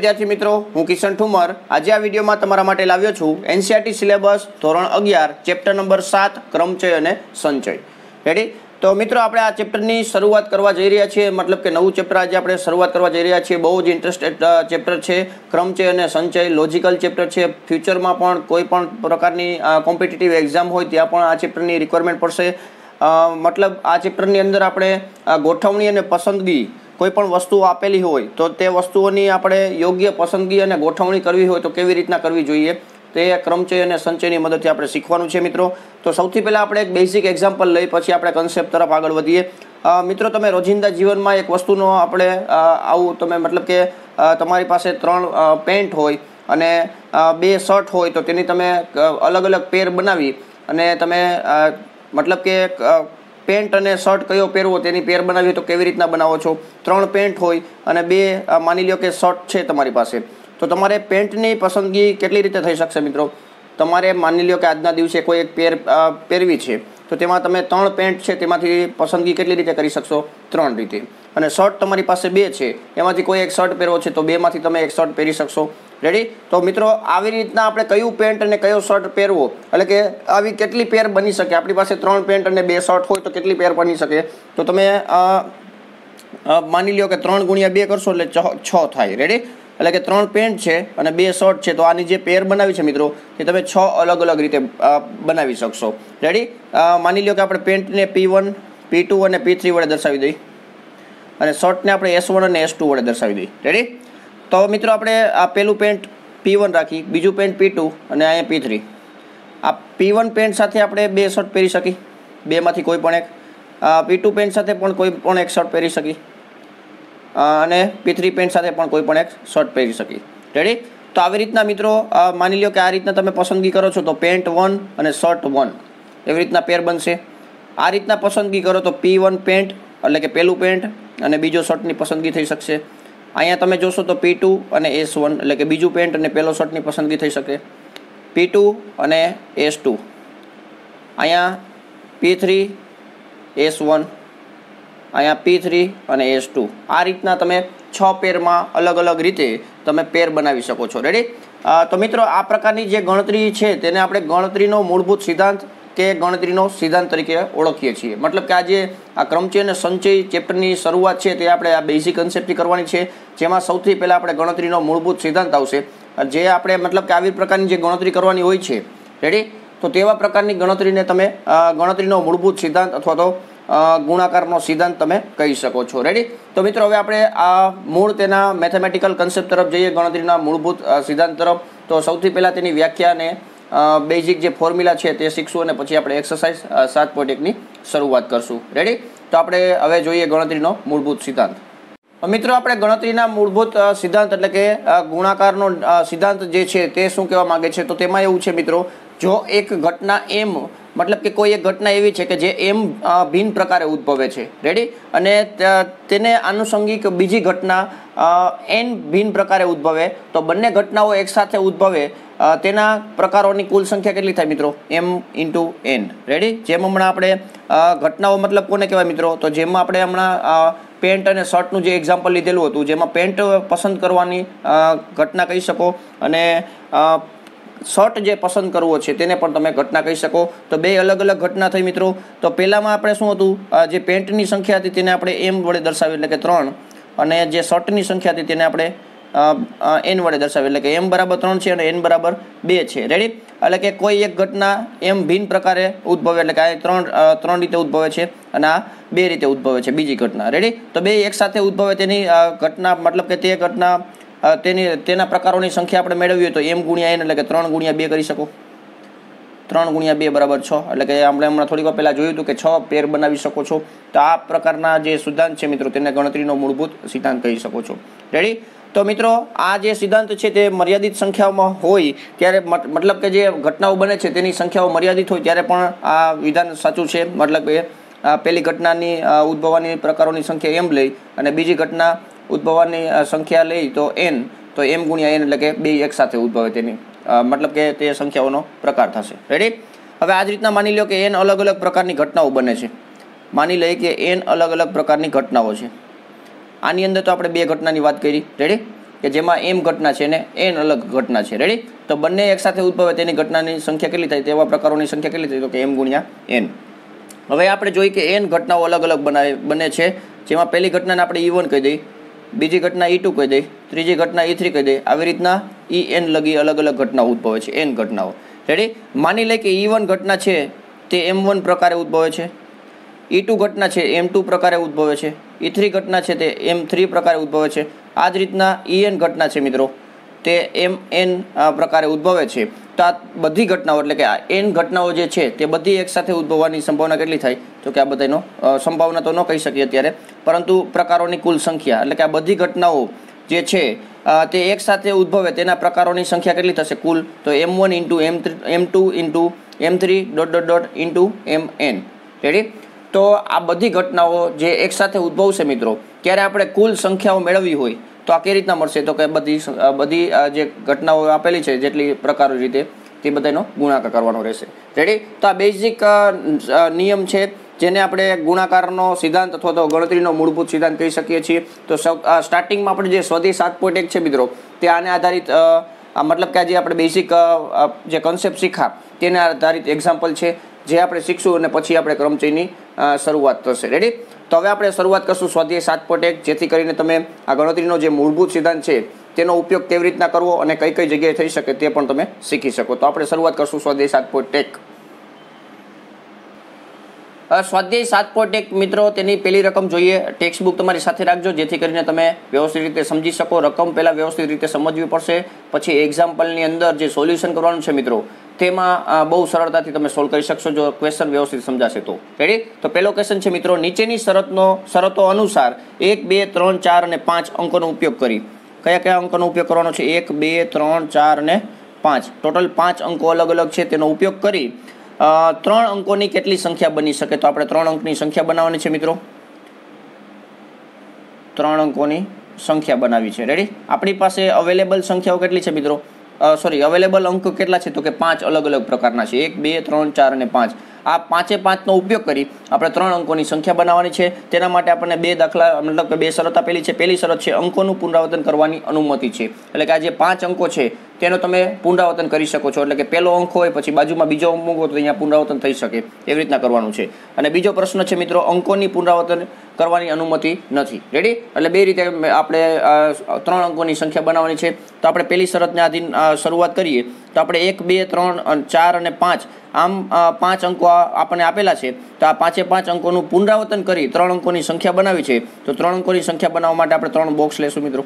વિદ્યાર્થી મિત્રો, હું કિશન ઠુમર આજે આ વિડીયોમાં તમારા માટે લાવ્યો છું એનસીઈઆરટી સિલેબસ ધોરણ 11 ચેપ્ટર નંબર 7 ક્રમચય અને સંચય. રેડી? તો મિત્રો આપણે આ ચેપ્ટરની શરૂઆત કરવા જઈ રહ્યા છીએ, મતલબ કે નવું ચેપ્ટર આજે આપણે શરૂઆત કરવા જઈ રહ્યા છીએ. બહુ જ ઇન્ટરેસ્ટેડ ચેપ્ટર છે ક્રમચય અને સંચય. લોજિકલ ચેપ્ટર છે. ફ્યુચરમાં પણ કોઈ પણ પ્રકારની કોમ્પિટિટિવ એક્ઝામ હોય ત્યાં પણ આ ચેપ્ટરની રિક્વાયરમેન્ટ પડશે. મતલબ આ ચેપ્ટરની અંદર આપણે ગોઠવણી અને પસંદગી કોઈ પણ વસ્તુ આપેલી હોય તો તે વસ્તુઓની આપણે યોગ્ય પસંદગી અને ગોઠવણી કરવી હોય તો કેવી રીતના કરવી જોઈએ તે ક્રમચય અને સંચયની મદદથી આપણે શીખવાનું છે મિત્રો. તો સૌથી પહેલાં આપણે એક બેઝિક એક્ઝામ્પલ લઈ પછી આપણે કન્સેપ્ટ તરફ આગળ વધીએ. મિત્રો તમે રોજિંદા જીવનમાં એક વસ્તુનો આપણે આવું તમે મતલબ કે તમારી પાસે 3 પેન્ટ હોય અને 2 શર્ટ હોય તો તેની તમે અલગ અલગ પેર બનાવી અને તમે મતલબ કે પેન્ટ અને શર્ટ કયો પહેરવો તેની પેર બનાવી તો કેવી રીતના બનાવો છો. 3 પેન્ટ હોય અને 2 માની લો કે શર્ટ છે તમારી પાસે, તો તમારે પેન્ટની પસંદગી કેટલી રીતે થઈ શકશે મિત્રો? તમારે માની લો કે આજના દિવસે કોઈ એક પેર પહેરવી છે તો તેમાં તમે 3 પેન્ટ છે તેમાંથી પસંદગી કેટલી રીતે કરી શકશો? 3 રીતે. અને શર્ટ તમારી પાસે 2 છે, એમાંથી કોઈ એક શર્ટ પહેરવો છે તો 2માંથી તમે એક શર્ટ પહેરી શકશો. રેડી? તો મિત્રો આવી રીતના આપણે કયું પેન્ટ અને કયો શર્ટ પહેરવો, એટલે કે આવી કેટલી પેર બની શકે? આપણી પાસે 3 પેન્ટ અને 2 શર્ટ હોય તો કેટલી પેર બની શકે? તો તમે માની લો કે 3 × 2 કરશો એટલે 6 થાય. રેડી? એટલે કે 3 પેન્ટ છે અને 2 શર્ટ છે તો આની જે પેર બનાવી છે મિત્રો તે તમે 6 અલગ અલગ રીતે બનાવી શકશો. રેડી? માની લો કે આપણે પેન્ટને P1, P2 અને P3 વડે દર્શાવી દઈએ અને શર્ટને આપણે S1 અને S2 વડે દર્શાવી દઈએ. રેડી? તો મિત્રો આપણે આ પહેલું પેન્ટ P1 રાખી, બીજું પેન્ટ P2 અને અહીંયા P3. આ P1 પેન્ટ સાથે આપણે 2 શર્ટ પહેરી શકી, 2માંથી કોઈ પણ એક. P2 પેન્ટ સાથે પણ કોઈ પણ એક શર્ટ પહેરી શકી અને P3 પેન્ટ સાથે પણ કોઈ પણ એક શર્ટ પહેરી શકી. રેડી? તો આવી રીતના મિત્રો માની લો કે આ રીતના તમે પસંદગી કરો છો તો પેન્ટ 1 અને શર્ટ 1 એવી રીતના પેર બનશે. આ રીતના પસંદગી કરો તો P1 પેન્ટ એટલે કે પહેલું પેન્ટ અને બીજો શર્ટની પસંદગી થઈ શકશે. અહીંયા તમે જોશો તો P2 અને S1 એટલે કે બીજું પેન્ટ અને પહેલો શર્ટની પસંદગી થઈ શકે. P2 અને S2, અહીંયા P3 S1, અહીંયા P3 અને S2. આ રીતના તમે 6 પેરમાં અલગ અલગ રીતે તમે પેર બનાવી શકો છો. રેડી? તો મિત્રો આ પ્રકારની જે ગણતરી છે તેને આપણે ગણતરીનો મૂળભૂત સિદ્ધાંત કે ગણતરીનો સિદ્ધાંત તરીકે ઓળખીએ છીએ. મતલબ કે આજે આ ક્રમચય અને સંચય ચેપ્ટરની શરૂઆત છે તે આપણે આ બેઝિક કન્સેપ્ટથી કરવાની છે, જેમાં સૌથી પહેલાં આપણે ગણતરીનો મૂળભૂત સિદ્ધાંત આવશે. જે આપણે મતલબ કે આવી પ્રકારની જે ગણતરી કરવાની હોય છે. રેડી? તો તેવા પ્રકારની ગણતરીને તમે ગણતરીનો મૂળભૂત સિદ્ધાંત અથવા તો ગુણાકારનો સિદ્ધાંત તમે કહી શકો છો. રેડી? તો મિત્રો હવે આપણે આ મૂળ તેના મેથેમેટિકલ કન્સેપ્ટ તરફ જઈએ, ગણતરીના મૂળભૂત સિદ્ધાંત તરફ. તો સૌથી પહેલાં તેની વ્યાખ્યા અને બેઝિક જે ફોર્મ્યુલા છે તે શીખશું અને પછી આપણે એક્સરસાઇઝ 7.1ની શરૂઆત કરશું. રેડી? તો આપણે હવે જોઈએ ગણતરીનો મૂળભૂત સિદ્ધાંત. મિત્રો આપણે ગણતરીના મૂળભૂત સિદ્ધાંત એટલે કે ગુણાકારનો સિદ્ધાંત જે છે તે શું કહેવા માગે છે? તો તેમાં એવું છે મિત્રો, જો એક ઘટના M મતલબ કે કોઈ એક ઘટના એવી છે કે જે M ભિન્ન પ્રકારે ઉદ્ભવે છે. રેડી? અને તેને આનુષંગિક બીજી ઘટના N ભિન્ન પ્રકારે ઉદ્ભવે તો બંને ઘટનાઓ એકસાથે ઉદ્ભવે તેના પ્રકારોની કુલ સંખ્યા કેટલી થાય મિત્રો? M × N. રેડી? જેમ હમણાં આપણે ઘટનાઓ મતલબ કોને કહેવાય મિત્રો? તો જેમાં આપણે હમણાં પેન્ટ અને શર્ટનું જે એક્ઝામ્પલ લીધેલું હતું, જેમાં પેન્ટ પસંદ કરવાની ઘટના કહી શકો અને શર્ટ જે પસંદ કરવો છે તેને પણ તમે ઘટના કહી શકો. તો 2 અલગ અલગ ઘટના થઈ મિત્રો. તો પહેલામાં આપણે શું હતું, જે પેન્ટની સંખ્યા હતી તેને આપણે M વડે દર્શાવી એટલે કે 3 અને જે શર્ટની સંખ્યા હતી તેને આપણે N વડે દર્શાવી એટલે કે M બરાબર 3 છે અને N બરાબર 2 છે. રેડી? એટલે કે કોઈ એક ઘટના M ભિન્ન પ્રકારે ઉદ્ભવે એટલે કે આ 3 રીતે ઉદ્ભવે છે અને આ 2 રીતે ઉદ્ભવે છે બીજી ઘટના. રેડી? તો 2 એકસાથે ઉદ્ભવે તેની ઘટના મતલબ કે તે ઘટના તેના પ્રકારોની સંખ્યા આપણે મેળવી હોય તો M × N એટલે કે 3 × 2 કરી શકો. 3 × 2 બરાબર 6 એટલે કે આપણે હમણાં થોડીક વાર પહેલાં જોયું હતું કે 6 પેર બનાવી શકો છો. તો આ પ્રકારના જે સિદ્ધાંત છે મિત્રો તેને ગણતરીનો મૂળભૂત સિદ્ધાંત કહી શકો છો. રેડી? તો મિત્રો આ જે સિદ્ધાંત છે તે મર્યાદિત સંખ્યાઓમાં હોય ત્યારે મતલબ કે જે ઘટનાઓ બને છે તેની સંખ્યાઓ મર્યાદિત હોય ત્યારે પણ આ વિધાન સાચું છે. મતલબ કે પહેલી ઘટનાની ઉદ્ભવવાની પ્રકારોની સંખ્યા M લઈ અને બીજી ઘટના ઉદ્ભવવાની સંખ્યા લઈ તો N, તો M × N એટલે કે 2 એકસાથે ઉદ્ભવે તેની મતલબ કે તે સંખ્યાઓનો પ્રકાર થશે. રેડી? હવે આ જ રીતના માની લો કે N અલગ અલગ પ્રકારની ઘટનાઓ બને છે. માની લઈએ કે N અલગ અલગ પ્રકારની ઘટનાઓ છે. આની અંદર તો આપણે 2 ઘટનાની વાત કરી. રેડી? કે જેમાં m ઘટના છે અને n અલગ ઘટના છે. રેડી? તો બંને એકસાથે ઉદ્ભવે તેની ઘટનાની સંખ્યા કેટલી થાય? તેવા પ્રકારોની સંખ્યા કેટલી થાય? તો કે m ગુણ્યા n. હવે આપણે જોઈએ કે n ઘટનાઓ અલગ અલગ બને છે, જેમાં પહેલી ઘટનાને આપણે e1 કહી દઈએ, બીજી ઘટના e2 કહી દઈએ, ત્રીજી ઘટના e3 કહી દઈએ. આવી રીતના en લગી અલગ અલગ ઘટનાઓ ઉદ્ભવે છે, n ઘટનાઓ. રેડી? માની લે કે e1 ઘટના છે તે m1 પ્રકારે ઉદ્ભવે છે, e2 ઘટના છે m2 પ્રકારે ઉદ્ભવે છે, e3 ઘટના છે તે m3 પ્રકારે ઉદ્ભવે છે. આ જ રીતના en ઘટના છે મિત્રો તે mn પ્રકારે ઉદ્ભવે છે. તો આ બધી ઘટનાઓ એટલે કે આ n ઘટનાઓ જે છે તે બધી એકસાથે ઉદ્ભવવાની સંભાવના કેટલી થાય? તો કે આ બધાનો સંભાવના તો ન કહી શકીએ અત્યારે, પરંતુ પ્રકારોની કુલ સંખ્યા એટલે કે આ બધી ઘટનાઓ જે છે તે એકસાથે ઉદ્ભવે તેના પ્રકારોની સંખ્યા કેટલી થશે કુલ? તો m1 into m2 into m3 dot dot dot into mn. Ready? તો આ બધી ઘટનાઓ જે એકસાથે ઉદ્ભવશે મિત્રો, ત્યારે આપણે કુલ સંખ્યાઓ મેળવવી હોય તો આ કઈ રીતના મળશે? તો કે બધી જે ઘટનાઓ આપેલી છે જેટલી પ્રકારો રીતે તે બધાનો ગુણાકાર કરવાનો રહેશે. રેડી? તો આ બેઝિક નિયમ છે જેને આપણે ગુણાકારનો સિદ્ધાંત અથવા તો ગણતરીનો મૂળભૂત સિદ્ધાંત કહી શકીએ છીએ. તો સ્ટાર્ટિંગમાં આપણે જે સ્વદેશ 7.1 છે મિત્રો તે આને આધારિત મતલબ કે આજે આપણે બેઝિક જે કન્સેપ્ટ શીખા તેને આધારિત એક્ઝામ્પલ છે જે આપણે શીખશું અને પછી આપણે ક્રમચયની શરૂઆત થશે. રેડી? તો હવે આપણે શરૂઆત કરશું સ્વાધ્યાય 7.1, જેથી કરીને તમે આ ગણતરીનો જે મૂળભૂત સિદ્ધાંત છે તેનો ઉપયોગ કેવી રીતના કરવો અને કઈ કઈ જગ્યાએ થઈ શકે તે પણ તમે શીખી શકો. તો આપણે શરૂઆત કરશું સ્વાધ્યાય 7.1. સ્વાધ્યાય 7.1 મિત્રો તેની પહેલી રકમ જોઈએ. ટેક્સ્ટ બુક તમારી સાથે રાખજો જેથી કરીને તમે વ્યવસ્થિત રીતે સમજી શકો. રકમ પહેલાં વ્યવસ્થિત રીતે સમજવી પડશે, પછી એક્ઝામ્પલની અંદર જે સોલ્યુશન કરવાનું છે મિત્રો તેમાં બહુ સરળતાથી તમે સોલ્વ કરી શકશો જો ક્વેશ્ચન વ્યવસ્થિત સમજાશે તો. રેડી? તો પહેલો ક્વેશ્ચન છે મિત્રો, નીચેની શરતો અનુસાર 1, 2, 3, 4 અને 5 અંકોનો ઉપયોગ કરી કયા કયા અંકોનો ઉપયોગ કરવાનો છે? 1, 2, 3, 4 અને 5 ટોટલ 5 અંકો અલગ અલગ છે. તેનો ઉપયોગ કરી 3 અંકોની કેટલી સંખ્યા બની શકે? તો આપણે 3 અંકની સંખ્યા બનાવવાની છે મિત્રો. 3 અંકોની સંખ્યા બનાવી છે. રેડી? આપણી પાસે અવેલેબલ સંખ્યાઓ કેટલી છે મિત્રો? અવેલેબલ અંકો કેટલા છે? તો કે 5 અલગ અલગ પ્રકારના છે, 1, 2, 3, 4 અને 5. આ 5 નો ઉપયોગ કરી આપણે 3 અંકોની સંખ્યા બનાવવાની છે. તેના માટે આપણને 2 દાખલા મતલબ કે 2 શરત આપેલી છે. પહેલી શરત છે અંકોનું પુનરાવર્તન કરવાની અનુમતિ છે, એટલે કે આ જે 5 અંકો છે તેનો તમે પુનરાવર્તન કરી શકો છો. એટલે કે પહેલો અંક હોય પછી બાજુમાં બીજો અંક મૂકો તો અહીંયા પુનરાવર્તન થઈ શકે, એવી રીતના કરવાનું છે. અને બીજો પ્રશ્ન છે મિત્રો, અંકોની પુનરાવર્તન કરવાની અનુમતિ નથી. રેડી? એટલે બે રીતે આપણે 3 અંકોની સંખ્યા બનાવવાની છે. તો આપણે પહેલી શરતને આધીન શરૂઆત કરીએ તો આપણે 1, 2, 3, 4 અને 5 આમ 5 અંકો આપણને આપેલા છે. તો આ 5 અંકોનું પુનરાવર્તન કરી 3 અંકોની સંખ્યા બનાવી છે. તો 3 અંકોની સંખ્યા બનાવવા માટે આપણે 3 બોક્સ લેશું મિત્રો.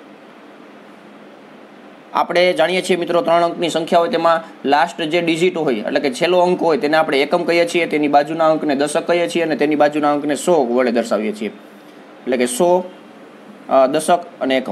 આપણે જાણીએ છીએ મિત્રો 3 અંકની સંખ્યા હોય તેમાં લાસ્ટ જે ડિજિટ હોય એટલે કે છેલ્લો અંક હોય તેને આપણે એકમ કહીએ છીએ, તેની બાજુના અંકને દશક કહીએ છીએ અને તેની બાજુના અંકને 100 વડે દર્શાવીએ છીએ. એટલે કે 100, દશક અને એકમ.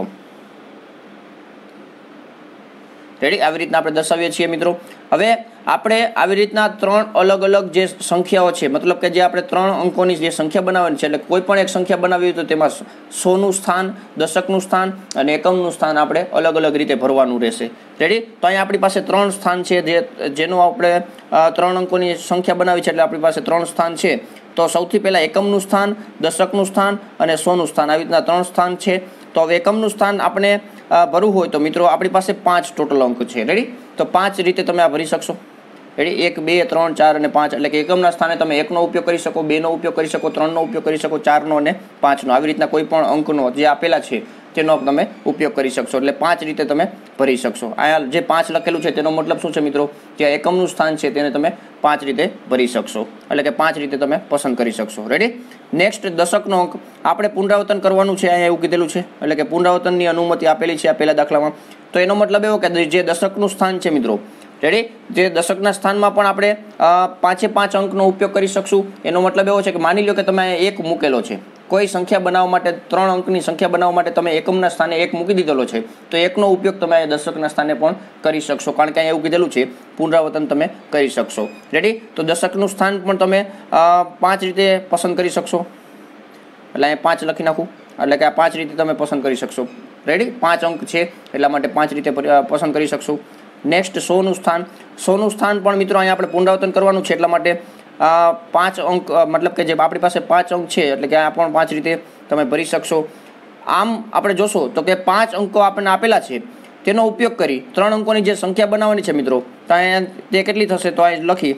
રેડી? આવી રીતના આપણે દર્શાવીએ છીએ મિત્રો. હવે આપણે આવી રીતના 3 અલગ અલગ જે સંખ્યાઓ છે મતલબ કે જે આપણે 3 અંકોની જે સંખ્યા બનાવવાની છે એટલે કોઈ પણ એક સંખ્યા બનાવી હોય તો તેમાં 100નું સ્થાન, દશકનું સ્થાન અને એકમનું સ્થાન આપણે અલગ અલગ રીતે ભરવાનું રહેશે. રેડી? તો અહીંયા આપણી પાસે 3 સ્થાન છે જેનું આપણે 3 અંકોની સંખ્યા બનાવી છે એટલે આપણી પાસે 3 સ્થાન છે. તો સૌથી પહેલાં એકમનું સ્થાન, દશકનું સ્થાન અને 100નું સ્થાન, આવી રીતના 3 સ્થાન છે. તો હવે એકમનું સ્થાન આપણે ભરવું હોય તો મિત્રો આપણી પાસે 5 ટોટલ અંક છે. રેડી? તો 5 રીતે તમે આ ભરી શકશો. રેડી? 1, 2, 3, 4 અને 5 એટલે કે એકમના સ્થાને તમે 1નો ઉપયોગ કરી શકો, 2નો ઉપયોગ કરી શકો, 3નો ઉપયોગ કરી શકો, 4નો અને 5નો. આવી રીતના કોઈ પણ અંકનો જે આપેલા છે તેનો તમે ઉપયોગ કરી શકશો. એટલે 5 રીતે તમે ભરી શકશો. અહીંયા જે 5 લખેલું છે તેનો મતલબ શું છે મિત્રો? જે એકમનું સ્થાન છે તેને તમે 5 રીતે ભરી શકશો, એટલે કે 5 રીતે તમે પસંદ કરી શકશો. રેડી? નેક્સ્ટ દશકનો અંક આપણે પુનરાવર્તન કરવાનું છે, અહીંયા એવું કીધેલું છે એટલે કે પુનરાવર્તનની અનુમતિ આપેલી છે આ પહેલા દાખલામાં. તો એનો મતલબ એવો કે જે દશકનું સ્થાન છે મિત્રો, રેડી, જે દશકના સ્થાનમાં પણ આપણે 5 અંકનો ઉપયોગ કરી શકશું. એનો મતલબ એવો છે કે માની લો કે તમે 1 મૂકેલો છે, કોઈ સંખ્યા બનાવવા માટે 3 અંકની સંખ્યા બનાવવા માટે તમે એકમના સ્થાને 1 મૂકી દીધેલો છે, તો 1નો ઉપયોગ તમે દશકના સ્થાને પણ કરી શકશો, કારણ કે અહીંયા એવું કીધેલું છે પુનરાવર્તન તમે કરી શકશો. રેડી? તો દશકનું સ્થાન પણ તમે 5 રીતે પસંદ કરી શકશો. એટલે અહીંયા 5 લખી નાખું, એટલે કે આ 5 રીતે તમે પસંદ કરી શકશો. રેડી? 5 અંક છે એટલા માટે 5 રીતે પસંદ કરી શકશો. નેક્સ્ટ 100નું સ્થાન. 100નું સ્થાન પણ મિત્રો અહીંયા આપણે પુનરાવર્તન કરવાનું છે એટલા માટે 5 અંક મતલબ કે જે આપણી પાસે 5 અંક છે એટલે કે આ પણ 5 રીતે તમે ભરી શકશો. આમ આપણે જોશો તો કે 5 અંકો આપણને આપેલા છે, તેનો ઉપયોગ કરી 3 અંકોની જે સંખ્યા બનાવવાની છે મિત્રો, તો અહીંયા તે કેટલી થશે? તો અહીં લખી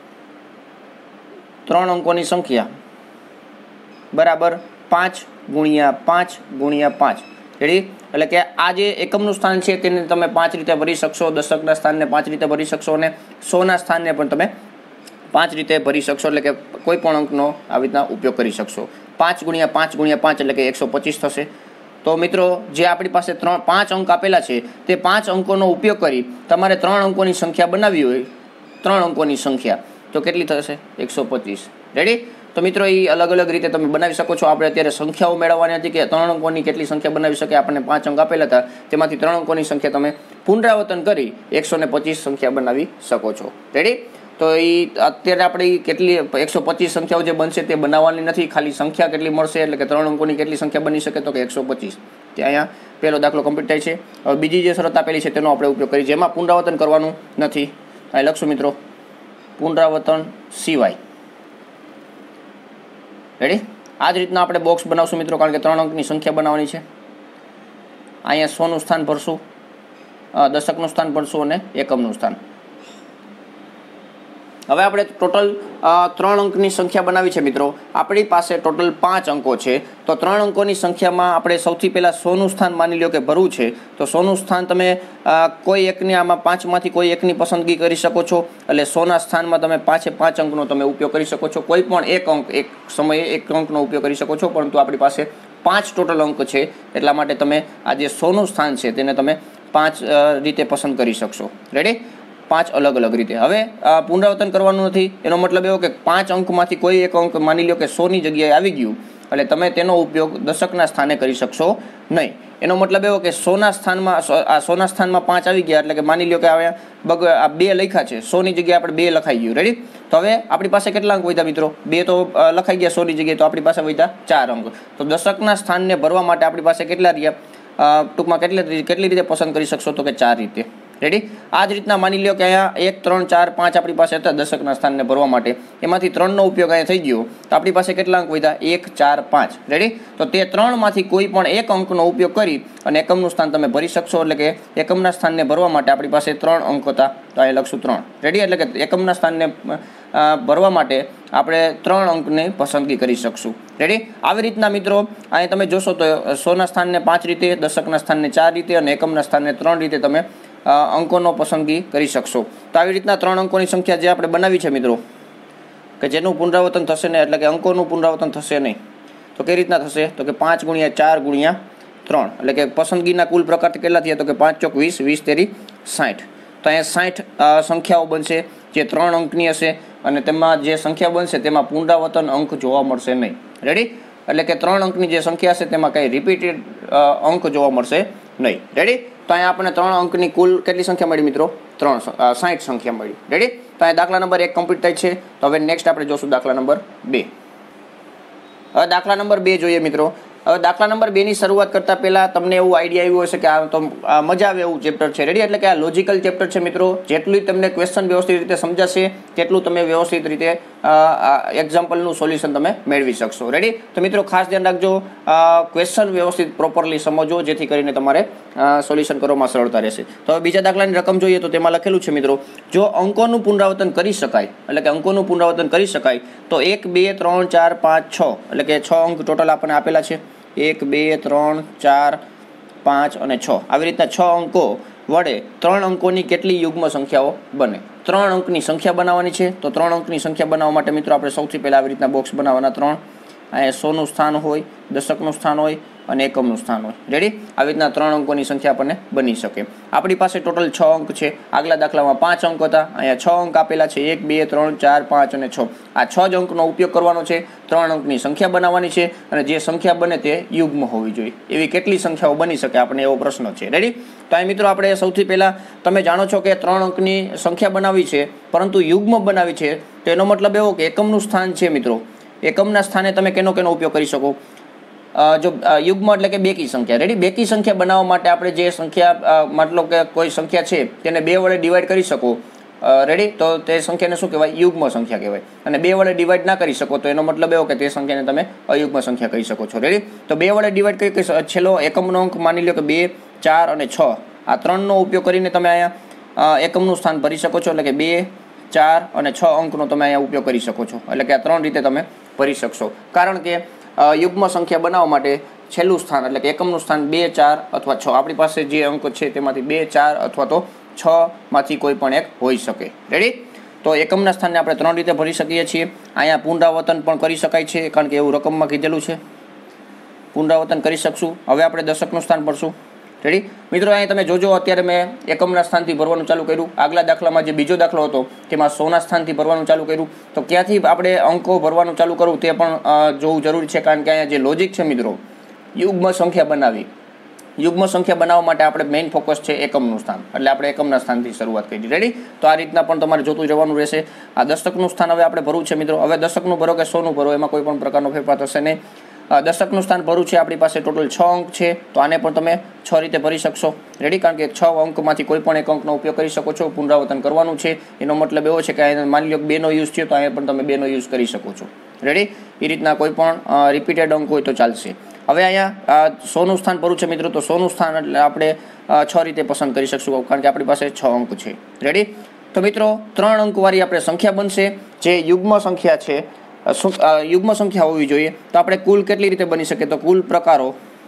3 અંકોની સંખ્યા બરાબર 5 ગુણ્યા 5 ગુણ્યા 5. રેડી? એટલે કે આ જે એકમનું સ્થાન છે તેને તમે 5 રીતે ભરી શકશો, દશકના સ્થાનને 5 રીતે ભરી શકશો અને 100ના સ્થાનને પણ તમે 5 રીતે ભરી શકશો. એટલે કે કોઈ પણ અંકનો આવી રીતના ઉપયોગ કરી શકશો. 5 ગુણ્યા 5 ગુણ્યા 5 એટલે કે 125 થશે. તો મિત્રો જે આપણી પાસે 5 અંક આપેલા છે તે 5 અંકોનો ઉપયોગ કરી તમારે 3 અંકોની સંખ્યા બનાવવી હોય, 3 અંકોની સંખ્યા, તો કેટલી થશે? 125. રેડી? તો મિત્રો એ અલગ અલગ રીતે તમે બનાવી શકો છો. આપણે અત્યારે સંખ્યાઓ મેળવવાની હતી કે 3 અંકોની કેટલી સંખ્યા બનાવી શકે. આપણને 5 અંક આપેલા હતા, તેમાંથી 3 અંકોની સંખ્યા તમે પુનરાવર્તન કરી 125 સંખ્યા બનાવી શકો છો. રેડી? તો એ અત્યારે આપણે કેટલી 125 સંખ્યાઓ જે બનશે તે બનાવવાની નથી, ખાલી સંખ્યા કેટલી મળશે એટલે કે 3 અંકોની કેટલી સંખ્યા બની શકે તો કે 125. તે અહીંયા પહેલો દાખલો કમ્પ્લીટ થાય છે. હવે બીજી જે શરત આપેલી છે તેનો આપણે ઉપયોગ કરી, જેમાં પુનરાવર્તન કરવાનું નથી. અહીં લખશું મિત્રો પુનરાવર્તન સિવાય. રેડી? આ જ રીતના આપણે બોક્સ બનાવશું મિત્રો, કારણ કે 3 અંકની સંખ્યા બનાવવાની છે. અહીંયા 100નું સ્થાન ભરશું, દશકનું સ્થાન ભરશું અને એકમનું સ્થાન. હવે આપણે ટોટલ 3 અંકની સંખ્યા બનાવી છે મિત્રો. આપણી પાસે ટોટલ 5 અંકો છે. તો 3 અંકોની સંખ્યામાં આપણે સૌથી પહેલાં 100નું સ્થાન માની લો કે ભરવું છે. તો 100નું સ્થાન તમે કોઈ એકની આમાં 5માંથી કોઈ એકની પસંદગી કરી શકો છો. એટલે 100ના સ્થાનમાં તમે 5 અંકનો તમે ઉપયોગ કરી શકો છો. કોઈ પણ એક અંક એક સમયે એક અંકનો ઉપયોગ કરી શકો છો, પરંતુ આપણી પાસે 5 ટોટલ અંક છે, એટલા માટે તમે આ જે 100નું સ્થાન છે તેને તમે 5 રીતે પસંદ કરી શકશો. રેડી? 5 અલગ અલગ રીતે. હવે પુનરાવર્તન કરવાનું નથી, એનો મતલબ એવો કે 5 અંકમાંથી કોઈ એક અંક માની લો કે 100ની જગ્યાએ આવી ગયું, એટલે તમે તેનો ઉપયોગ દશકના સ્થાને કરી શકશો નહીં. એનો મતલબ એવો કે 100ના સ્થાનમાં 5 આવી ગયા, એટલે કે માની લો કે આ 2 લખ્યા છે, 100ની જગ્યાએ આપણે 2 લખાઈ ગયું. રેડી? તો હવે આપણી પાસે કેટલા અંક વધ્યા મિત્રો? 2 તો લખાઈ ગયા 100ની જગ્યાએ, તો આપણી પાસે વધ્યા 4 અંક. તો દશકના સ્થાનને ભરવા માટે આપણી પાસે કેટલા રહ્યા? ટૂંકમાં કેટલી રીતે પસંદ કરી શકશો? તો કે 4 રીતે. રેડી? આ જ રીતના માની લો કે અહીંયા 1 3 4 5 આપણી પાસે હતા દશકના સ્થાનને ભરવા માટે, એમાંથી 3નો ઉપયોગ અહીંયા થઈ ગયો, તો આપણી પાસે કેટલા અંક વધ્યા? 1 4 5. રેડી? તો તે 3માંથી કોઈ પણ એક અંકનો ઉપયોગ કરી અને એકમનું સ્થાન તમે ભરી શકશો. એટલે કે એકમના સ્થાનને ભરવા માટે આપણી પાસે 3 અંક હતા, તો અહીંયા લખશું 3. રેડી? એટલે કે એકમના સ્થાનને ભરવા માટે આપણે 3 અંકની પસંદગી કરી શકશું. રેડી? આવી રીતના મિત્રો અહીંયા તમે જોશો તો 100ના સ્થાનને 5 રીતે, દશકના સ્થાનને 4 રીતે અને એકમના સ્થાનને 3 રીતે તમે અંકોનો પસંદગી કરી શકશો. તો આવી રીતના 3 અંકોની સંખ્યા જે આપણે બનાવી છે મિત્રો, કે જેનું પુનરાવર્તન થશે ને, એટલે કે અંકોનું પુનરાવર્તન થશે નહીં, તો કઈ રીતના થશે? તો કે 5 ગુણ્યા 4 ગુણ્યા 3. એટલે કે પસંદગીના કુલ પ્રકાર કેટલા થયા? તો કે 5 ચોક 20, 20 તેરી 60. તો અહીંયા 60 સંખ્યાઓ બનશે જે 3 અંકની હશે, અને તેમાં જે સંખ્યા બનશે તેમાં પુનરાવર્તન અંક જોવા મળશે નહીં. રેડી? એટલે કે 3 અંકની જે સંખ્યા હશે તેમાં કંઈ રિપીટેડ અંક જોવા મળશે નહીં. રેડી? તો અહીંયા આપણને 3 અંકની કુલ કેટલી સંખ્યા મળી મિત્રો? 60 સંખ્યા મળી. રેડી? તો અહીંયા દાખલા નંબર 1 કમ્પ્લીટ થાય છે. તો હવે નેક્સ્ટ આપણે જોશું દાખલા નંબર 2. હવે દાખલા નંબર 2 જોઈએ મિત્રો. હવે દાખલા નંબર 2ની શરૂઆત કરતાં પહેલાં તમને એવું આઈડિયા આવ્યું હશે કે આ તો મજા આવે એવું ચેપ્ટર છે. રેડી? એટલે કે આ લોજિકલ ચેપ્ટર છે મિત્રો. જેટલું તમને ક્વેશ્ચન વ્યવસ્થિત રીતે સમજાશે તેટલું તમે વ્યવસ્થિત રીતે એક્ઝામ્પલનું સોલ્યુશન તમે મેળવી શકશો. રેડી? તો મિત્રો ખાસ ધ્યાન રાખજો, ક્વેશ્ચન વ્યવસ્થિત પ્રોપરલી સમજો, જેથી કરીને તમારે સોલ્યુશન કરવામાં સરળતા રહેશે. તો હવે બીજા દાખલાની રકમ જોઈએ તો તેમાં લખેલું છે મિત્રો, જો અંકોનું પુનરાવર્તન કરી શકાય, એટલે કે અંકોનું પુનરાવર્તન કરી શકાય તો 1 2 3 4 5 6, એટલે કે 6 અંક ટોટલ આપણને આપેલા છે. 1 2 3 4 5 અને 6. આવી રીતના 6 અંકો વડે 3 અંકોની કેટલી યુગ્મ સંખ્યાઓ બને? 3 અંકની સંખ્યા બનાવવાની છે. તો 3 અંકની સંખ્યા બનાવવા માટે મિત્રો આપણે સૌથી પહેલાં આવી રીતના બોક્સ બનાવવાના 3. અહીંયા 100નું સ્થાન હોય, દશકનું સ્થાન હોય અને એકમનું સ્થાન હોય. રેડી? આવી રીતના 3 અંકોની સંખ્યા આપણને બની શકે. આપણી પાસે ટોટલ 6 અંક છે. આગલા દાખલામાં 5 અંક હતા, અહીંયા 6 અંક આપેલા છે. 1 2 3 4 5 અને 6. આ 6 જ અંકનો ઉપયોગ કરવાનો છે. 3 અંકની સંખ્યા બનાવવાની છે, અને જે સંખ્યા બને તે યુગ્મ હોવી જોઈએ. એવી કેટલી સંખ્યાઓ બની શકે આપણને એવો પ્રશ્ન છે. રેડી? તો અહીં મિત્રો આપણે સૌથી પહેલાં તમે જાણો છો કે 3 અંકની સંખ્યા બનાવી છે, પરંતુ યુગ્મ બનાવી છે. તો એનો મતલબ એવો કે એકમનું સ્થાન છે મિત્રો, એકમના સ્થાને તમે કેનો ઉપયોગ કરી શકો? જો યુગ્મ એટલે કે બેકી સંખ્યા. રેડી? બેકી સંખ્યા બનાવવા માટે આપણે જે સંખ્યા મતલબ કે કોઈ સંખ્યા છે તેને 2 વડે ડિવાઈડ કરી શકો, રેડી? તો તે સંખ્યાને શું કહેવાય? યુગ્મ સંખ્યા કહેવાય. અને 2 વડે ડિવાઈડ ના કરી શકો તો એનો મતલબ એવો કે તે સંખ્યાને તમે અયુગ્મ સંખ્યા કહી શકો છો. રેડી? તો 2 વડે ડિવાઈડ કરી છેલ્લો એકમનો અંક માની લો કે 2, 4 અને 6 આ 3નો ઉપયોગ કરીને તમે અહીંયા એકમનું સ્થાન ભરી શકો છો. એટલે કે 2, 4 અને 6 અંકનો તમે અહીંયા ઉપયોગ કરી શકો છો. એટલે કે આ 3 રીતે તમે ભરી શકશો. કારણ કે યુગ્મ સંખ્યા બનાવવા માટે છેલ્લું સ્થાન એટલે કે એકમનું સ્થાન 2, 4 અથવા 6 આપણી પાસે જે અંક છે તેમાંથી 2, 4 અથવા તો 6માંથી કોઈ પણ એક હોઈ શકે. રેડી? તો એકમના સ્થાનને આપણે 3 રીતે ભરી શકીએ છીએ. અહીંયા પુનરાવર્તન પણ કરી શકાય છે કારણ કે એવું રકમમાં કીધેલું છે. પુનરાવર્તન કરી શકશું. હવે આપણે દશકનું સ્થાન ભરશું. રેડી? મિત્રો અહીંયા તમે જોજો અત્યારે મેં એકમના સ્થાનથી ભરવાનું ચાલુ કર્યું. આગલા દાખલામાં જે બીજો દાખલો હતો તેમાં 100ના સ્થાનથી ભરવાનું ચાલુ કર્યું. તો ક્યાંથી આપણે અંકો ભરવાનું ચાલુ કરવું તે પણ જોવું જરૂરી છે. કારણ કે અહીંયા જે લોજિક છે મિત્રો, યુગ્મ સંખ્યા બનાવી. યુગ્મ સંખ્યા બનાવવા માટે આપણે મેઇન ફોકસ છે એકમનું સ્થાન. એટલે આપણે એકમના સ્થાનથી શરૂઆત કરી. રેડી? તો આ રીતના પણ તમારે જોતું જવાનું રહેશે. આ દશકનું સ્થાન હવે આપણે ભરવું છે મિત્રો. હવે દશકનું ભરો કે 100નું ભરો એમાં કોઈ પણ પ્રકારનો ફેરફાર થશે નહીં. દશકનું સ્થાન ભરવું છે. આપણી પાસે ટોટલ 6 અંક છે તો આને પણ તમે 6 રીતે ભરી શકશો. રેડી? કારણ કે 6 અંકમાંથી કોઈ પણ એક અંકનો ઉપયોગ કરી શકો છો. પુનરાવર્તન કરવાનું છે. એનો મતલબ એવો છે કે અહીંયા માની લો કે 2નો યુઝ થયો તો અહીંયા પણ તમે 2નો યુઝ કરી શકો છો. રેડી? એ રીતના કોઈ પણ રિપીટેડ અંક હોય તો ચાલશે. હવે અહીંયા 100નું સ્થાન ભરવું છે મિત્રો. તો 100નું સ્થાન એટલે આપણે 6 રીતે પસંદ કરી શકશું કારણ કે આપણી પાસે 6 અંક છે. રેડી? તો મિત્રો 3 અંકવાળી આપણે સંખ્યા બનશે જે યુગ્મ સંખ્યા છે. યુગ્મ સંખ્યા હોવી જોઈએ. તો આપણે કુલ કેટલી રીતે બની શકે? તો કુલ પ્રકારો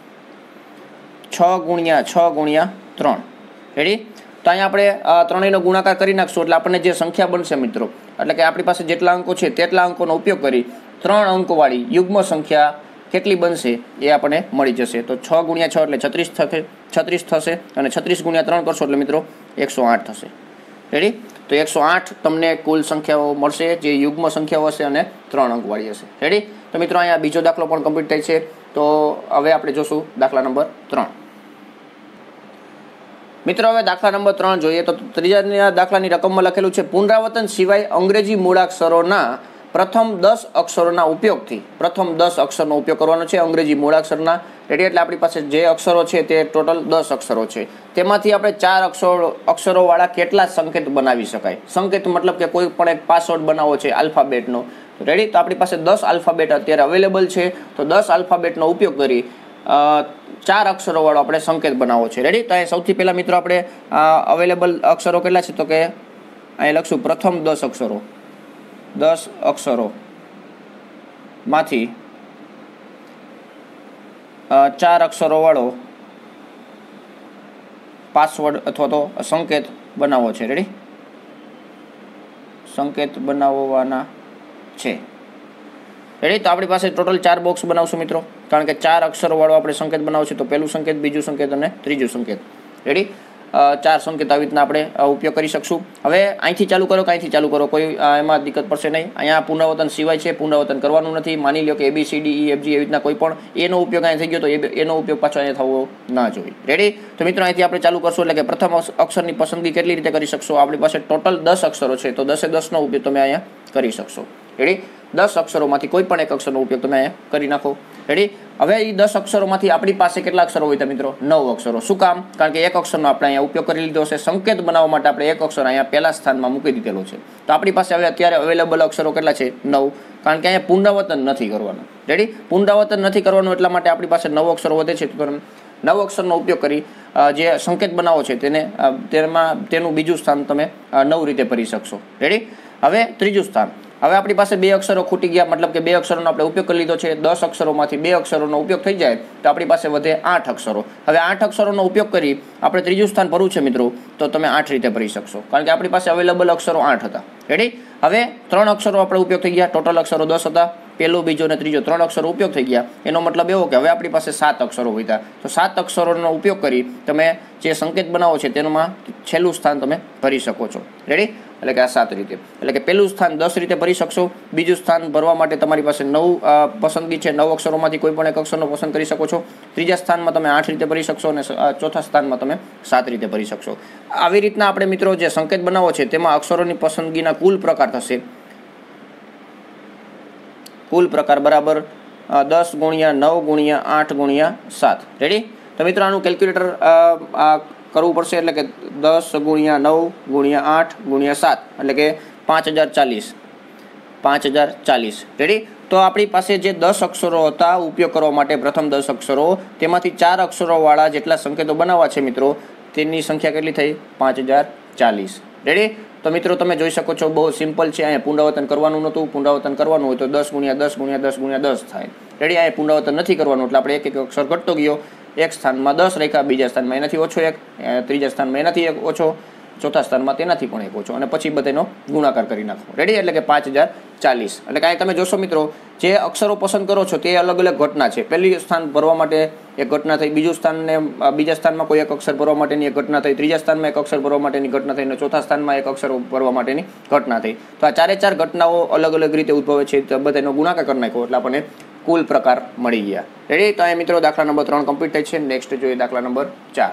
6 × 6 × 3. રેડી? તો અહીંયા આપણે ત્રણેયનો ગુણાકાર કરી નાખશું એટલે આપણને જે સંખ્યા બનશે મિત્રો, એટલે કે આપણી પાસે જેટલા અંકો છે તેટલા અંકોનો ઉપયોગ કરી 3 અંકવાળી યુગ્મ સંખ્યા કેટલી બનશે એ આપણને મળી જશે. તો 6 × 6 એટલે 36 થશે અને 36 × 3 કરશો એટલે મિત્રો 108 થશે. રેડી? તો 108 તમને કુલ સંખ્યાઓ મળશે જે યુગ્મ સંખ્યાઓ હશે અને 3 અંકવાળી હશે. રેડી? તો મિત્રો અહીંયા બીજો દાખલો પણ કમ્પ્લીટ થાય છે. તો હવે આપણે જોશું દાખલા નંબર 3. મિત્રો હવે દાખલા નંબર 3 જોઈએ. તો ત્રીજા દાખલાની રકમમાં લખેલું છે પુનરાવર્તન સિવાય અંગ્રેજી મૂળાક્ષરોના પ્રથમ 10 અક્ષરોના ઉપયોગથી પ્રથમ 10 અક્ષરનો ઉપયોગ કરવાનો છે અંગ્રેજી મૂળાક્ષરના. રેડી? એટલે આપણી પાસે જે અક્ષરો છે તે ટોટલ 10 અક્ષરો છે. તેમાંથી આપણે 4 અક્ષરોવાળા કેટલા સંકેત બનાવી શકાય? સંકેત મતલબ કે કોઈ પણ એક પાસવર્ડ બનાવવો છે આલ્ફાબેટનો. રેડી? તો આપણી પાસે 10 આલ્ફાબેટ અત્યારે અવેલેબલ છે. તો 10 આલ્ફાબેટનો ઉપયોગ કરી 4 અક્ષરોવાળો આપણે સંકેત બનાવવો છે. રેડી? તો અહીં સૌથી પહેલાં મિત્રો આપણે અવેલેબલ અક્ષરો કેટલા છે? તો કે અહીં લખશું પ્રથમ 10 અક્ષરો. 10 અક્ષરોમાંથી 4 અક્ષરોવાળો પાસવર્ડ અથવા તો સંકેત બનાવવો છે. રેડી? સંકેત બનાવવાના છે. રેડી? તો આપણી પાસે ટોટલ 4 બોક્સ બનાવશું મિત્રો. કારણ કે 4 અક્ષરોવાળો આપણે સંકેત બનાવશું. તો પહેલું સંકેત, બીજું સંકેત અને ત્રીજું સંકેત. રેડી? 4 સંકેત આવી રીતના આપણે ઉપયોગ કરી શકશું. હવે અહીંથી ચાલુ કરો કે અહીંથી ચાલુ કરો, કોઈ એમાં દિક્કત પડશે નહીં. અહીંયા પુનરાવર્તન સિવાય છે, પુનરાવર્તન કરવાનું નથી. માની લો કે ABCD EFG એવી રીતના કોઈ પણ એનો ઉપયોગ અહીંયા થઈ ગયો તો એનો ઉપયોગ પાછો અહીંયા થવો ના જોઈએ. રેડી? તો મિત્રો અહીંથી આપણે ચાલુ કરશું એટલે કે પ્રથમ અક્ષરની પસંદગી કેટલી રીતે કરી શકશો? આપણી પાસે ટોટલ 10 અક્ષરો છે તો 10 એ 10નો ઉપયોગ તમે અહીંયા કરી શકશો. રેડી? 10 અક્ષરોમાંથી કોઈ પણ એક અક્ષરનો ઉપયોગ તમે અહીંયા કરી નાખો. રેડી? હવે એ 10 અક્ષરોમાંથી આપણી પાસે કેટલા અક્ષરો હોય? તો મિત્રો 9 અક્ષરો. શું કામ? કારણ કે એક અક્ષરનો આપણે અહીંયા ઉપયોગ કરી લીધો છે. સંકેત બનાવવા માટે આપણે એક અક્ષર અહીંયા પહેલા સ્થાનમાં મૂકી દીધેલો છે. તો આપણી પાસે હવે અત્યારે અવેલેબલ અક્ષરો કેટલા છે? 9. કારણ કે અહીંયા પુનરાવર્તન નથી કરવાનું. રેડી? પુનરાવર્તન નથી કરવાનું એટલા માટે આપણી પાસે 9 અક્ષરો વધે છે. તો 9 અક્ષરનો ઉપયોગ કરી જે સંકેત બનાવો છે તેનું બીજું સ્થાન તમે 9 રીતે ભરી શકશો. રેડી? હવે ત્રીજું સ્થાન. હવે આપણી પાસે 2 અક્ષરો ખૂટી ગયા, મતલબ કે 2 અક્ષરોનો આપણે ઉપયોગ કરી લીધો છે. 10 અક્ષરોમાંથી 2 અક્ષરોનો ઉપયોગ થઈ જાય તો આપણી પાસે વધે 8 અક્ષરો. હવે 8 અક્ષરોનો ઉપયોગ કરી આપણે ત્રીજું સ્થાન ભરવું છે મિત્રો, તો તમે 8 રીતે ભરી શકશો. કારણ કે આપણી પાસે અવેલેબલ અક્ષરો 8 હતા. રેડી? હવે 3 અક્ષરો આપણે ઉપયોગ થઈ ગયા. ટોટલ અક્ષરો 10 હતા. પહેલો, બીજો અને ત્રીજો 3 અક્ષરો ઉપયોગ થઈ ગયા. એનો મતલબ એવો કે હવે આપણી પાસે 7 અક્ષરો વધ્યા. તો 7 અક્ષરોનો ઉપયોગ કરી તમે જે સંકેત બનાવો છે તેમાં છેલ્લું સ્થાન તમે ભરી શકો છો. રેડી? એટલે કે આ 7 રીતે. એટલે કે પહેલું સ્થાન 10 રીતે ભરી શકશો. બીજું સ્થાન ભરવા માટે તમારી પાસે 9 પસંદગી છે. 9 અક્ષરોમાંથી કોઈ પણ એક અક્ષરનો પસંદ કરી શકો છો. ત્રીજા સ્થાનમાં તમે 8 રીતે ભરી શકશો અને ચોથા સ્થાનમાં તમે 7 રીતે ભરી શકશો. આવી રીતના આપણે મિત્રો જે સંકેત બનાવો છે તેમાં અક્ષરોની પસંદગીના કુલ પ્રકાર થશે. કુલ પ્રકાર બરાબર 10 × 9 × 8 × 7. રેડી? તો મિત્રો આનું કેલ્ક્યુલેટર કરવું પડશે, એટલે કે 10 × 9 × 8 × 7 એટલે કે 5040. 5040 રેડી. તો આપણી પાસે જે 10 અક્ષરો હતા ઉપયોગ કરવા માટે, પ્રથમ 10 અક્ષરો, તેમાંથી 4 અક્ષરોવાળા જેટલા સંકેતો બનાવવા છે મિત્રો, તેની સંખ્યા કેટલી થઈ? 5040 રેડી. તો મિત્રો તમે જોઈ શકો છો બહુ સિમ્પલ છે. અહીંયા પુનરાવર્તન કરવાનું નહોતું. પુનરાવર્તન કરવાનું હોય તો 10 × 10 × 10 × 10 થાય રેડી. અહીંયા પુનરાવર્તન નથી કરવાનું એટલે આપણે એક એક અક્ષર ઘટતો ગયો. એક સ્થાનમાં 10 રાખ્યા, બીજા સ્થાનમાં એનાથી ઓછો 1, ત્રીજા સ્થાનમાં એનાથી 1 ઓછો, ચોથા સ્થાનમાં તેનાથી પણ 1 ઓછો, અને પછી બધાનો ગુણાકાર કરી નાખો રેડી. એટલે કે 5040. એટલે કાંઈ તમે જોશો મિત્રો, જે અક્ષરો પસંદ કરો છો તે અલગ અલગ ઘટના છે. પહેલી સ્થાન ભરવા માટે એક ઘટના થઈ, બીજા સ્થાનમાં કોઈ એક અક્ષર ભરવા માટેની એક ઘટના થઈ, ત્રીજા સ્થાનમાં એક અક્ષર ભરવા માટેની ઘટના થઈ, અને ચોથા સ્થાનમાં એક અક્ષર ભરવા માટેની ઘટના થઈ. તો આ 4 ઘટનાઓ અલગ અલગ રીતે ઉદ્ભવે છે. તો બધાનો ગુણાકાર કરી નાખો એટલે આપણને કુલ પ્રકાર મળી ગયા રેડી. તો અહીંયા મિત્રો દાખલા નંબર 3 કમ્પ્લીટ થાય છે. નેક્સ્ટ જોઈએ દાખલા નંબર 4.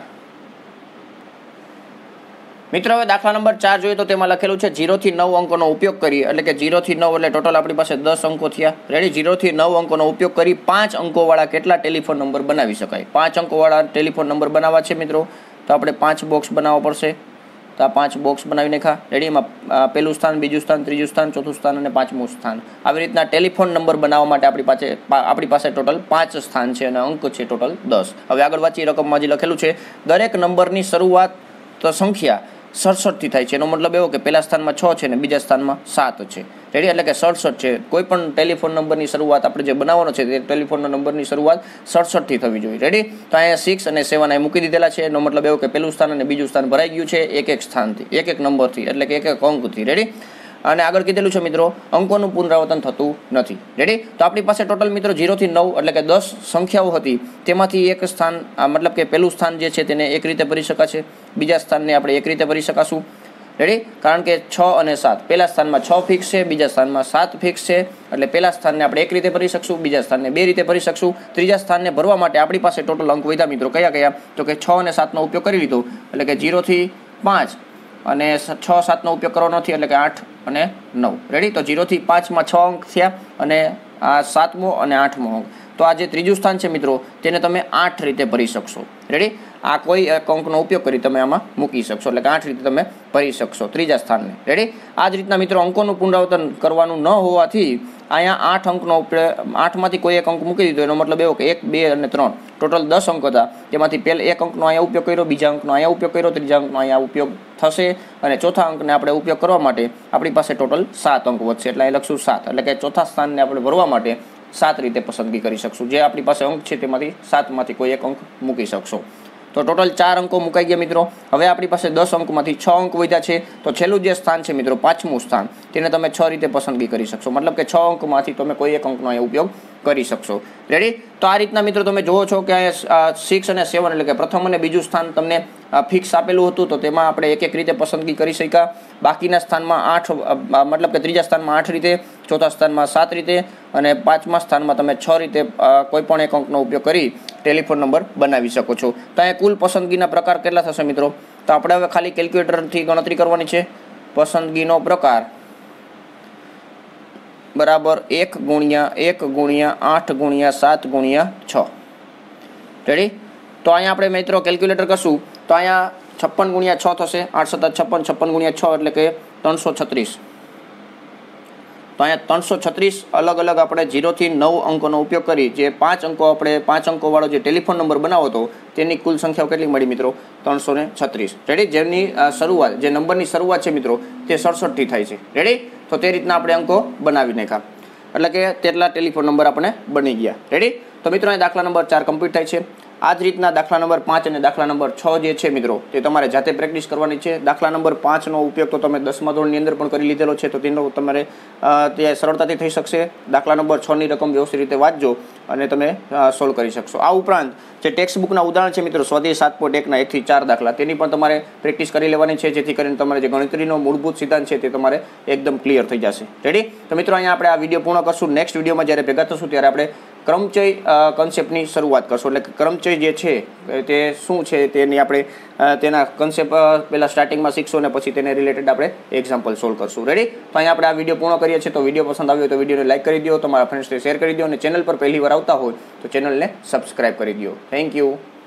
મિત્રો હવે દાખલા નંબર 4 જોઈએ તો તેમાં લખેલું છે 0 થી 9 અંકોનો ઉપયોગ કરી, એટલે કે 0 થી 9 એટલે ટોટલ આપણી પાસે 10 અંકો થયા રેડી. 0 થી 9 અંકોનો ઉપયોગ કરી 5 અંકોવાળા કેટલા ટેલિફોન નંબર બનાવી શકાય? 5 અંકોવાળા ટેલિફોન નંબર બનાવવા છે મિત્રો, તો આપણે 5 બોક્સ બનાવવા પડશે. તો આ 5 બોક્સ બનાવી નાખા રેડી. એમાં પહેલું સ્થાન, બીજું સ્થાન, ત્રીજું સ્થાન, ચોથું સ્થાન અને 5મું સ્થાન. આવી રીતના ટેલિફોન નંબર બનાવવા માટે આપણી પાસે ટોટલ 5 સ્થાન છે અને અંક છે ટોટલ 10. હવે આગળ વાંચી રકમમાં જે લખેલું છે, દરેક નંબરની શરૂઆત સંખ્યા 67 થી થાય છે. એનો મતલબ એવો કે પહેલા સ્થાનમાં 6 છે અને બીજા સ્થાનમાં 7 છે રેડી. એટલે કે 67 છે. કોઈ પણ ટેલિફોન નંબરની શરૂઆત આપણે જે બનાવવાનો છે તે ટેલિફોન નંબરની શરૂઆત 67 થી થવી જોઈએ રેડી. તો અહીંયા 6 અને 7 અહીં મૂકી દીધેલા છે. એનો મતલબ એવો કે પહેલું સ્થાન અને બીજું સ્થાન ભરાઈ ગયું છે એક સ્થાનથી, એક નંબરથી, એટલે કે એક અંકથી રેડી. અને આગળ કીધેલું છે મિત્રો, અંકોનું પુનરાવર્તન થતું નથી રેડી. તો આપણી પાસે ટોટલ મિત્રો 0 થી 9 એટલે કે 10 સંખ્યાઓ હતી. તેમાંથી એક સ્થાન, મતલબ કે પહેલું સ્થાન જે છે તેને એક રીતે ભરી શકાશે, બીજા સ્થાનને આપણે એક રીતે ભરી શકાશું રેડી. કારણ કે 6 અને 7, પહેલા સ્થાનમાં 6 ફિક્સ છે, બીજા સ્થાનમાં 7 ફિક્સ છે, એટલે પહેલા સ્થાનને આપણે એક રીતે ભરી શકશું, બીજા સ્થાનને 2 રીતે ભરી શકશું. ત્રીજા સ્થાનને ભરવા માટે આપણી પાસે ટોટલ અંક વધ્યા મિત્રો, કયા કયા? તો કે 6 અને 7નો ઉપયોગ કરી લીધો, એટલે કે 0 થી 5, અને 6 7નો ઉપયોગ કરવાનો નથી, એટલે કે 8 અને 9 રેડી. તો 0 થી 5માં 6 અંક થયા અને આ 7મો અને 8મો અંક. તો આ જે ત્રીજું સ્થાન છે મિત્રો, તેને તમે 8 રીતે ભરી શકશો રેડી. આ કોઈ એક અંકનો ઉપયોગ કરી તમે આમાં મૂકી શકશો, એટલે કે 8 રીતે તમે ભરી શકશો ત્રીજા સ્થાનને રેડી. આ જ રીતના મિત્રો અંકોનું પુનરાવર્તન કરવાનું ન હોવાથી અહીંયા 8 અંકનો 8માંથી કોઈ એક અંક મૂકી દીધો. એનો મતલબ એવો કે 1 2 અને 3 ટોટલ 10 અંક હતા. તેમાંથી પહેલા એક અંકનો અહીંયા ઉપયોગ કર્યો, બીજા અંકનો અહીંયા ઉપયોગ કર્યો, ત્રીજા અંકનો અહીંયા ઉપયોગ થશે, અને ચોથા અંકને આપણે ઉપયોગ કરવા માટે આપણી પાસે ટોટલ 7 અંક વધશે. એટલે અહીં લખશું 7, એટલે કે ચોથા સ્થાનને આપણે ભરવા માટે 7 રીતે પસંદગી કરી શકશું. જે આપણી પાસે અંક છે તેમાંથી 7માંથી કોઈ એક અંક મૂકી શકશો. તો ટોટલ 4 અંકો મુકાઈ ગયા મિત્રો. હવે આપણી પાસે 10 અંકમાંથી 6 અંક વધ્યા છે. તો છેલ્લું જે સ્થાન છે મિત્રો, 5મું સ્થાન, તેને તમે 6 રીતે પસંદગી કરી શકશો. મતલબ કે 6 અંકમાંથી તમે કોઈ એક અંકનો અહીંયા ઉપયોગ કરી શકશો રેડી. તો આ રીતના મિત્રો તમે જુઓ છો કે અહીંયા 6 અને 7 એટલે કે પ્રથમ અને બીજું સ્થાન તમને ફિક્સ આપેલું હતું, તો તેમાં આપણે એક એક રીતે પસંદગી કરી શક્યા. બાકીના સ્થાનમાં 8, મતલબ કે ત્રીજા સ્થાનમાં 8 રીતે, ચોથા સ્થાનમાં 7 રીતે, અને 5મા સ્થાનમાં તમે 6 રીતે કોઈ પણ એક અંકનો ઉપયોગ કરી ટેલિફોન નંબર બનાવી શકો છો. તો અહીંયા કુલ પસંદગીના પ્રકાર કેટલા થશે મિત્રો? તો આપણે હવે ખાલી કેલ્ક્યુલેટરથી ગણતરી કરવાની છે. પસંદગીનો પ્રકાર બરાબર 1 × 1 × 8 × 7 × 6 રેડી. તો અહીંયા આપણે મિત્રો કેલ્ક્યુલેટર કરશું તો અહીંયા 56 × 6 થશે, 8 7 56, 56 × 6 એટલે કે 336. તો અહીંયા 336 અલગ અલગ આપણે 0 થી 9 અંકોનો ઉપયોગ કરી જે 5 અંકો આપણે 5 અંકોવાળો જે ટેલિફોન નંબર બનાવો હતો તેની કુલ સંખ્યાઓ કેટલી મળી મિત્રો? 336 રેડી. જેની શરૂઆત, જે નંબરની શરૂઆત છે મિત્રો તે 67 થી થાય છે રેડી. તો તે રીતના આપણે અંકો બનાવી નાખ્યા, એટલે કે તેટલા ટેલિફોન નંબર આપણે બની ગયા રેડી. તો મિત્રો અહીં દાખલા નંબર 4 કમ્પ્લીટ થાય છે. આ જ રીતના દાખલા નંબર 5 અને દાખલા નંબર 6 જે છે મિત્રો તે તમારે જાતે પ્રેક્ટિસ કરવાની છે. દાખલા નંબર 5નો ઉપયોગ તો તમે 10મા ધોરણની અંદર પણ કરી લીધેલો છે, તો તેનો તમારે તે સરળતાથી થઈ શકશે. દાખલા નંબર 6ની રકમ વ્યવસ્થિત રીતે વાંચજો અને તમે સોલ્વ કરી શકશો. આ ઉપરાંત જે ટેક્સ્ટ બુકના ઉદાહરણ છે મિત્રો, સ્વાધ્યાય 7.1ના 1 થી 4 દાખલા, તેની પણ તમારે પ્રેક્ટિસ કરી લેવાની છે, જેથી કરીને તમારે જે ગણતરીનો મૂળભૂત સિદ્ધાંત છે તે તમારે એકદમ ક્લિયર થઈ જશે રેડી. તો મિત્રો અહીંયા આપણે આ વિડીયો પૂર્ણ કરશું. નેક્સ્ટ વિડીયોમાં જ્યારે ભેગા થશું ત્યારે આપણે ક્રમચય કન્સેપ્ટની શરૂઆત કરશું. એટલે કે ક્રમચય જે છે તે શું છે તેની આપણે તેના કન્સેપ્ટ પહેલાં સ્ટાર્ટિંગમાં શીખશું અને પછી તેને રિલેટેડ આપણે એક્ઝામ્પલ સોલ્વ કરશું રેડી. તો અહીંયા આપણે આ વિડીયો પૂર્ણ કરીએ છીએ. તો વિડીયો પસંદ આવ્યો તો વિડીયોને લાઈક કરી દો, તમારા ફ્રેન્ડ્સને શેર કરી દો, અને ચેનલ પર પહેલી વાર આવતા હોય તો ચેનલને સબસ્ક્રાઈબ કરી દો. Thank you.